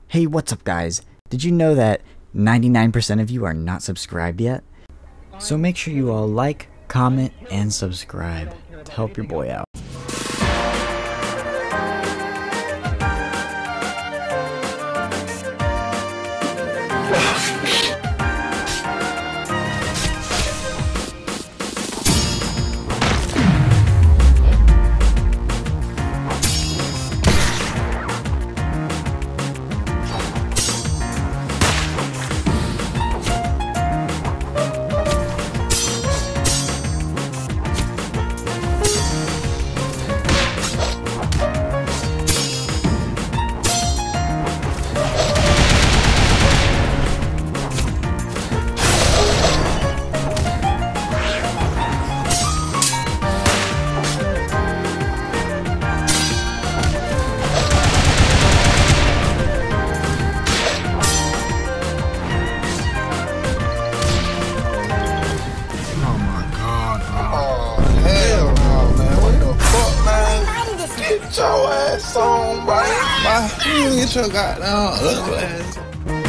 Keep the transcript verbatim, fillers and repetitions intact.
Hey, what's up guys? Did you know that ninety-nine percent of you are not subscribed yet? So make sure you all like, comment, and subscribe to help your boy out. Get your ass on, right? My, you get your goddamn ugly ass.